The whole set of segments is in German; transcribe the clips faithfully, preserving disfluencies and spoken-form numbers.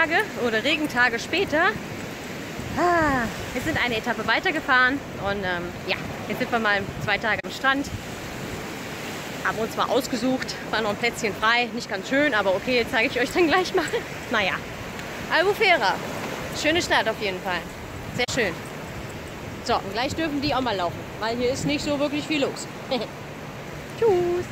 Tage oder Regentage später. Ah, wir sind eine Etappe weitergefahren und ähm, ja, jetzt sind wir mal zwei Tage am Strand. Haben uns mal ausgesucht, war noch ein Plätzchen frei, nicht ganz schön, aber okay, jetzt zeige ich euch dann gleich mal. Naja, Albufera, schöne Stadt auf jeden Fall, sehr schön. So, und gleich dürfen die auch mal laufen, weil hier ist nicht so wirklich viel los. Tschüss!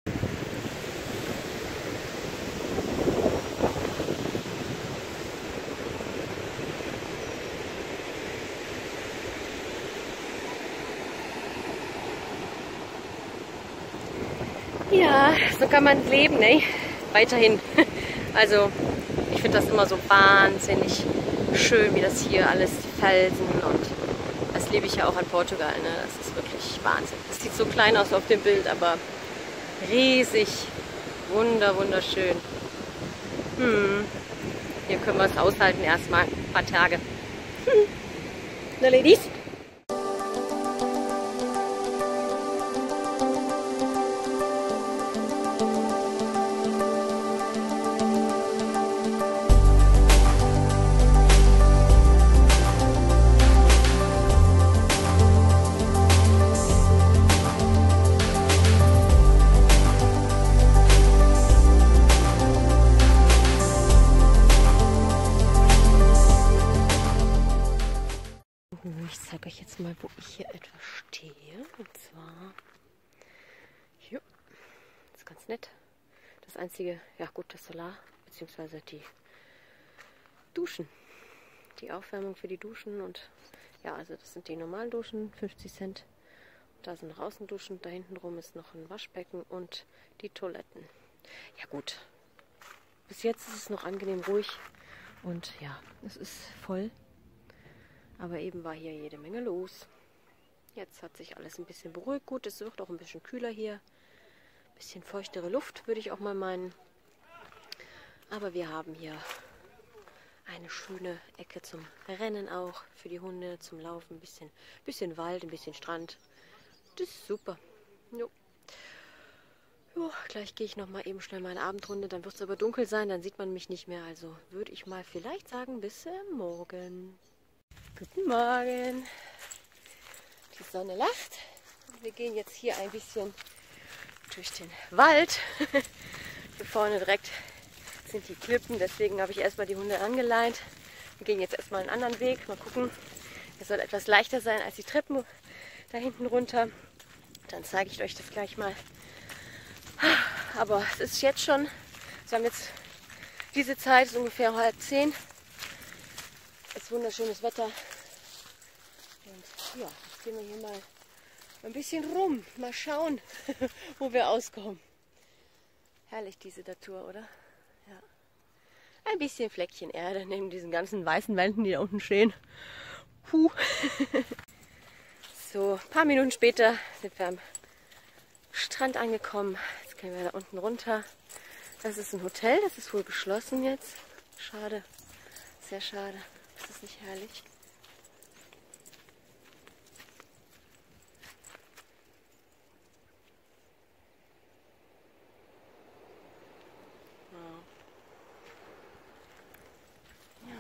Ja, so kann man leben, ne? Weiterhin. Also, ich finde das immer so wahnsinnig schön, wie das hier alles, die Felsen, und das liebe ich ja auch an Portugal, ne? Das ist wirklich Wahnsinn. Das sieht so klein aus auf dem Bild, aber riesig, wunder, wunderschön. Hm. Hier können wir es aushalten erstmal, ein paar Tage. Hm. Na, Ladies? Ich zeige euch jetzt mal, wo ich hier etwa stehe. Und zwar hier. Das ist ganz nett. Das einzige, ja gut, das Solar, beziehungsweise die Duschen. Die Aufwärmung für die Duschen. Und ja, also das sind die normalen Duschen, fünfzig Cent. Da sind noch Außenduschen. Da hinten rum ist noch ein Waschbecken und die Toiletten. Ja gut. Bis jetzt ist es noch angenehm ruhig. Und ja, es ist voll. Aber eben war hier jede Menge los. Jetzt hat sich alles ein bisschen beruhigt. Gut, es wird auch ein bisschen kühler hier. Ein bisschen feuchtere Luft, würde ich auch mal meinen. Aber wir haben hier eine schöne Ecke zum Rennen auch. Für die Hunde, zum Laufen. Ein bisschen, bisschen Wald, ein bisschen Strand. Das ist super. Jo. Jo, gleich gehe ich noch mal eben schnell meine Abendrunde. Dann wird es aber dunkel sein, dann sieht man mich nicht mehr. Also würde ich mal vielleicht sagen, bis äh, morgen. Guten Morgen. Die Sonne lacht. Wir gehen jetzt hier ein bisschen durch den Wald. Hier vorne direkt sind die Klippen, deswegen habe ich erstmal die Hunde angeleint. Wir gehen jetzt erstmal einen anderen Weg. Mal gucken. Der soll etwas leichter sein als die Treppen da hinten runter. Dann zeige ich euch das gleich mal. Aber es ist jetzt schon, wir haben jetzt diese Zeit, es ist ungefähr halb zehn. Es ist wunderschönes Wetter. Und ja, jetzt gehen wir hier mal ein bisschen rum. Mal schauen, wo wir auskommen. Herrlich diese Natur, oder? Ja. Ein bisschen Fleckchen Erde neben diesen ganzen weißen Wänden, die da unten stehen. Puh. So, ein paar Minuten später sind wir am Strand angekommen. Jetzt gehen wir da unten runter. Das ist ein Hotel, das ist wohl geschlossen jetzt. Schade, sehr schade. Ist das nicht herrlich? Wow. Ja.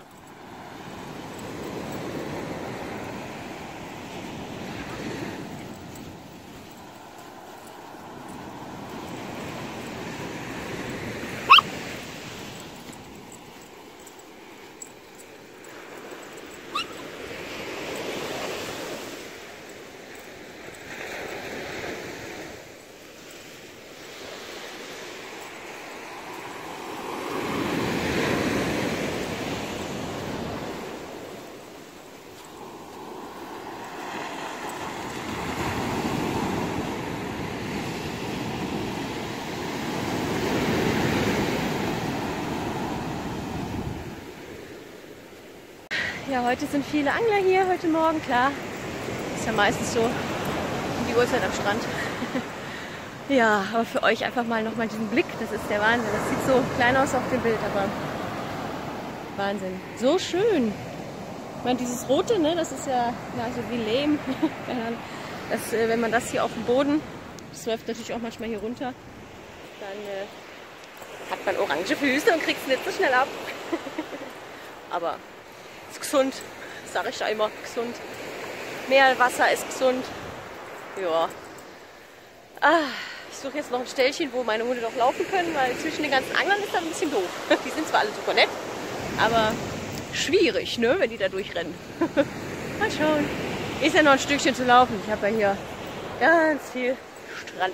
Ja, heute sind viele Angler hier, heute Morgen, klar. Ist ja meistens so um die Uhrzeit am Strand. Ja, aber für euch einfach mal nochmal diesen Blick, das ist der Wahnsinn. Das sieht so klein aus auf dem Bild, aber Wahnsinn. So schön. Ich meine, dieses Rote, ne, das ist ja, ja so wie Lehm. Das, äh, wenn man das hier auf dem Boden, das läuft natürlich auch manchmal hier runter, dann äh, hat man orange Füße und kriegt es nicht so schnell ab. Aber ist gesund, sage ich da immer, gesund. Meerwasser ist gesund. Ja. Ah, ich suche jetzt noch ein Ställchen, wo meine Hunde noch laufen können, weil zwischen den ganzen Anglern ist das ein bisschen doof. Die sind zwar alle super nett, aber schwierig, ne, wenn die da durchrennen. Mal schauen. Ist ja noch ein Stückchen zu laufen. Ich habe ja hier ganz viel Strand.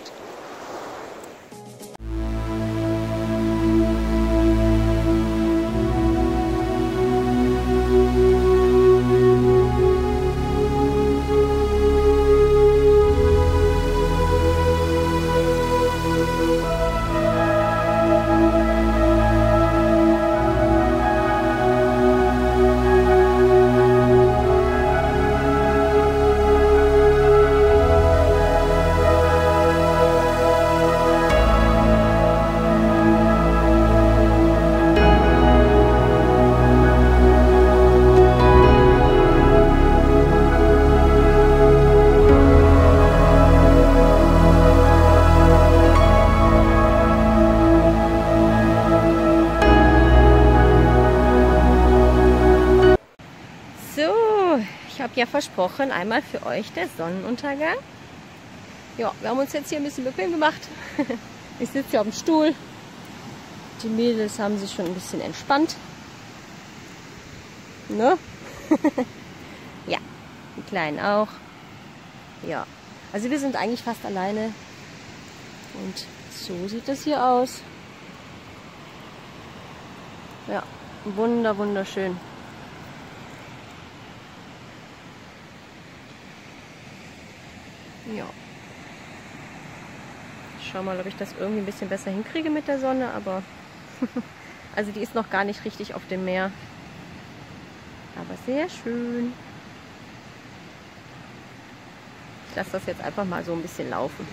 Ich habe ja versprochen, einmal für euch der Sonnenuntergang. Ja, wir haben uns jetzt hier ein bisschen bequem gemacht. Ich sitze hier auf dem Stuhl. Die Mädels haben sich schon ein bisschen entspannt. Ne? Ja, die Kleinen auch. Ja, also wir sind eigentlich fast alleine. Und so sieht das hier aus. Ja, wunder, wunderschön. Ja. Ich schau mal, ob ich das irgendwie ein bisschen besser hinkriege mit der Sonne, aber also die ist noch gar nicht richtig auf dem Meer. Aber sehr schön. Ich lasse das jetzt einfach mal so ein bisschen laufen.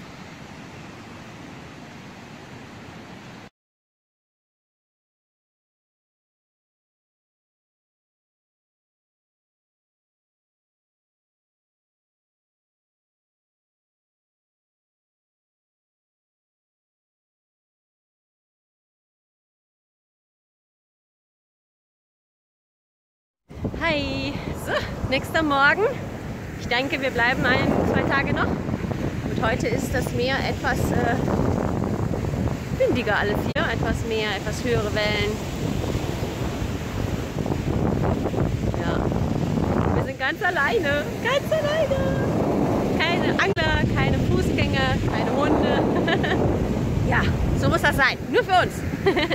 Hi! So, nächster Morgen. Ich denke, wir bleiben ein, zwei Tage noch. Und heute ist das Meer etwas äh, windiger alles hier. Etwas mehr, etwas höhere Wellen. Ja. Wir sind ganz alleine. Ganz alleine. Keine Angler, keine Fußgänger, keine Hunde. Ja, so muss das sein. Nur für uns.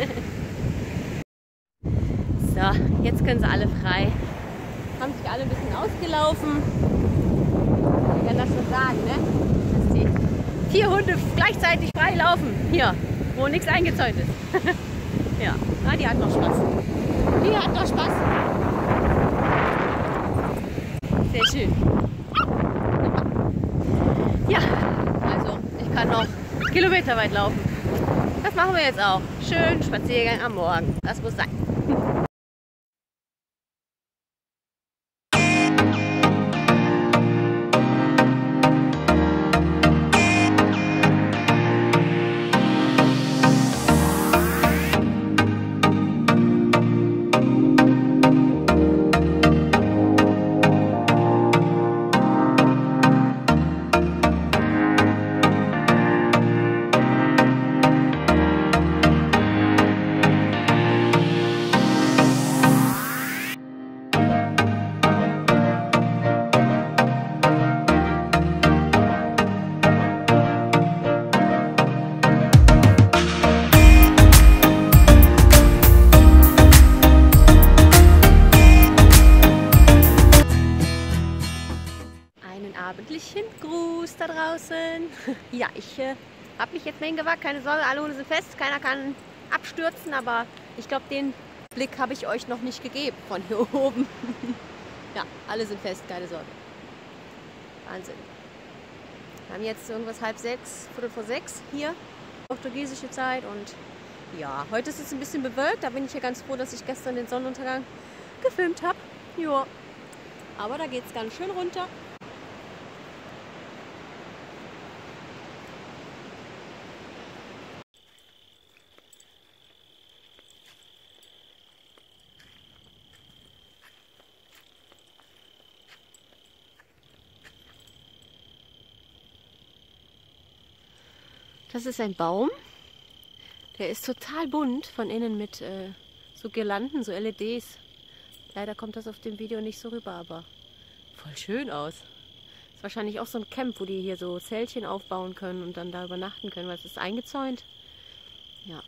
So, jetzt können sie alle frei. Haben sich alle ein bisschen ausgelaufen. Ich kann das so sagen, ne? Dass die vier Hunde gleichzeitig frei laufen. Hier, wo nichts eingezäunt ist. Ja, na, die hat noch Spaß. Die hat noch Spaß. Sehr schön. Ja, also ich kann noch kilometerweit laufen. Das machen wir jetzt auch. Schön Spaziergang am Morgen. Das muss sein. Abendlichen Gruß da draußen. Ja, ich äh, habe mich jetzt mal hingewagt. Keine Sorge, alle Hunde sind fest. Keiner kann abstürzen, aber ich glaube, den Blick habe ich euch noch nicht gegeben von hier oben. Ja, alle sind fest, keine Sorge. Wahnsinn. Wir haben jetzt irgendwas halb sechs, viertel vor sechs hier, portugiesische Zeit. Und ja, heute ist es ein bisschen bewölkt. Da bin ich ja ganz froh, dass ich gestern den Sonnenuntergang gefilmt habe. Ja, aber da geht es ganz schön runter. Das ist ein Baum. Der ist total bunt von innen mit äh, so Girlanden, so L E Ds. Leider kommt das auf dem Video nicht so rüber, aber voll schön aus. Ist wahrscheinlich auch so ein Camp, wo die hier so Zeltchen aufbauen können und dann da übernachten können, weil es ist eingezäunt. Ja.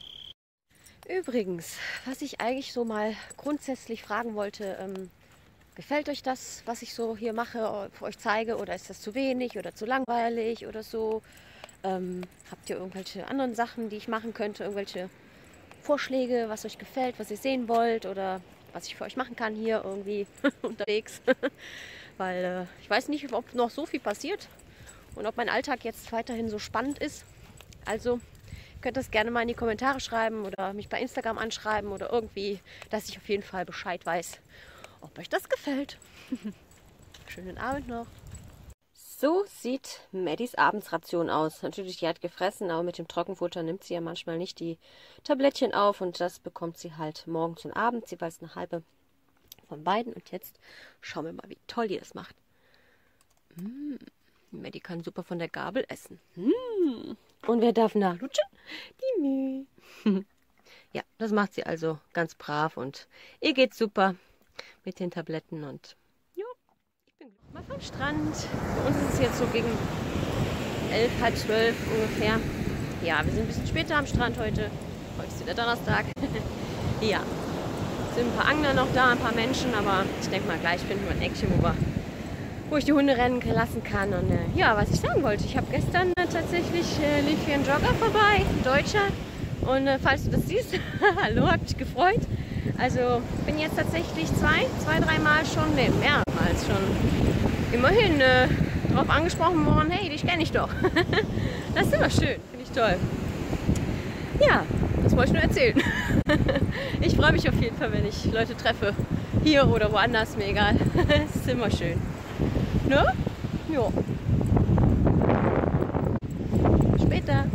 Übrigens, was ich eigentlich so mal grundsätzlich fragen wollte, ähm, gefällt euch das, was ich so hier mache, für euch zeige, oder ist das zu wenig oder zu langweilig oder so? Ähm, habt ihr irgendwelche anderen Sachen, die ich machen könnte, irgendwelche Vorschläge, was euch gefällt, was ihr sehen wollt oder was ich für euch machen kann hier irgendwie unterwegs? Weil äh, ich weiß nicht, ob noch so viel passiert und ob mein Alltag jetzt weiterhin so spannend ist. Also könnt ihr das gerne mal in die Kommentare schreiben oder mich bei Instagram anschreiben oder irgendwie, dass ich auf jeden Fall Bescheid weiß, ob euch das gefällt. Schönen Abend noch. So sieht Maddys Abendsration aus. Natürlich, die hat gefressen, aber mit dem Trockenfutter nimmt sie ja manchmal nicht die Tablettchen auf und das bekommt sie halt morgens und abends. Sie weiß eine halbe von beiden und jetzt schauen wir mal, wie toll die das macht. Mmh. Maddie kann super von der Gabel essen. Mmh. Und wer darf nachlutschen? Die Müh. Ja, das macht sie also ganz brav und ihr geht super mit den Tabletten und mal vom Strand. Bei uns ist es jetzt so gegen elf, halb zwölf ungefähr. Ja, wir sind ein bisschen später am Strand heute. Heute ist wieder Donnerstag. Ja, es sind ein paar Angler noch da, ein paar Menschen, aber ich denke mal, gleich finden wir ein Eckchen, wo, wir, wo ich die Hunde rennen lassen kann. Und äh, ja, was ich sagen wollte, ich habe gestern äh, tatsächlich, äh, lief hier ein Jogger vorbei, ein Deutscher. Und äh, falls du das siehst, hallo, hat mich gefreut. Also bin jetzt tatsächlich zwei, zwei, dreimal schon, ne, mehrmals schon immerhin äh, darauf angesprochen worden, hey, dich kenne ich doch. Das ist immer schön, finde ich toll. Ja, das wollte ich nur erzählen. Ich freue mich auf jeden Fall, wenn ich Leute treffe, hier oder woanders, mir egal. Es ist immer schön. Ne? Jo. Später.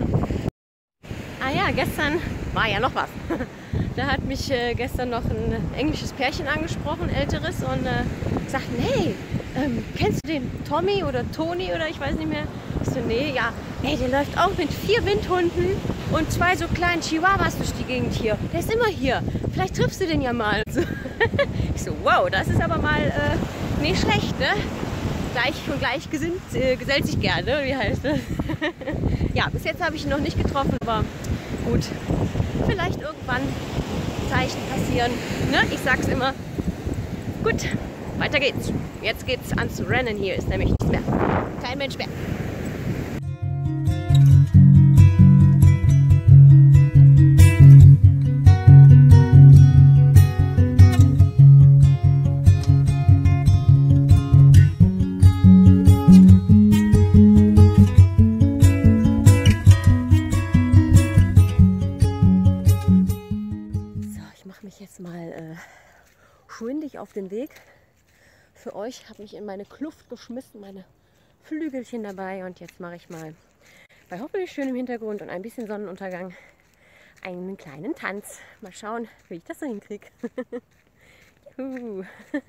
Ah ja, gestern war ja noch was. Da hat mich äh, gestern noch ein englisches Pärchen angesprochen, älteres, und äh, sagten, hey, ähm, kennst du den Tommy oder Toni oder ich weiß nicht mehr? Ich so, nee, ja, hey, der läuft auch mit vier Windhunden und zwei so kleinen Chihuahuas durch die Gegend hier. Der ist immer hier. Vielleicht triffst du den ja mal. So. Ich so, wow, das ist aber mal äh, nicht schlecht, ne? Gleich und gleich gesinnt, äh, gesellt sich gerne, wie heißt das? Ja, bis jetzt habe ich ihn noch nicht getroffen, aber gut, vielleicht irgendwann Zeichen passieren. Ne? Ich sag's immer. Gut, weiter geht's. Jetzt geht's ans Rennen. Hier ist nämlich nichts mehr. Kein Mensch mehr. Jetzt mal äh, schwindig auf den Weg für euch. Habe mich in meine Kluft geschmissen, meine Flügelchen dabei, und jetzt mache ich mal bei hoffentlich schönem Hintergrund und ein bisschen Sonnenuntergang einen kleinen Tanz. Mal schauen, wie ich das so hinkriege. Juhu.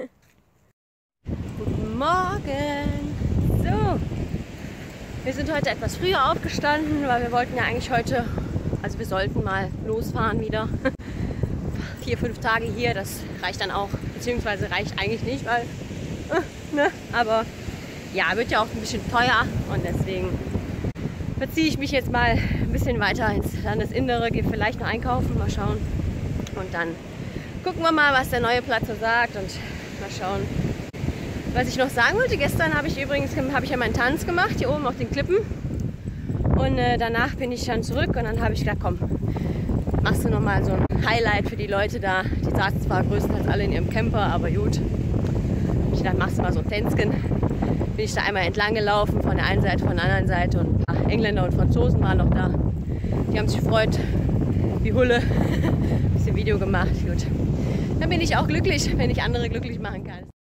Guten Morgen! So, wir sind heute etwas früher aufgestanden, weil wir wollten ja eigentlich heute, also wir sollten mal losfahren wieder. Vier, fünf Tage hier, das reicht dann auch, beziehungsweise reicht eigentlich nicht, weil, äh, ne, aber ja, wird ja auch ein bisschen teuer und deswegen verziehe ich mich jetzt mal ein bisschen weiter ins Landesinnere, gehe vielleicht noch einkaufen, mal schauen, und dann gucken wir mal, was der neue Platz so sagt und mal schauen. Was ich noch sagen wollte, gestern habe ich übrigens, habe ich ja meinen Tanz gemacht, hier oben auf den Klippen, und äh, danach bin ich dann zurück und dann habe ich gedacht, komm, machst du nochmal so ein Highlight für die Leute da. Die saßen zwar größtenteils alle in ihrem Camper, aber gut. Ich dachte, machst du mal so ein Tänzchen. Bin ich da einmal entlang gelaufen, von der einen Seite, von der anderen Seite, und ein paar Engländer und Franzosen waren noch da. Die haben sich gefreut, wie Hulle. Ein bisschen Video gemacht, gut. Dann bin ich auch glücklich, wenn ich andere glücklich machen kann.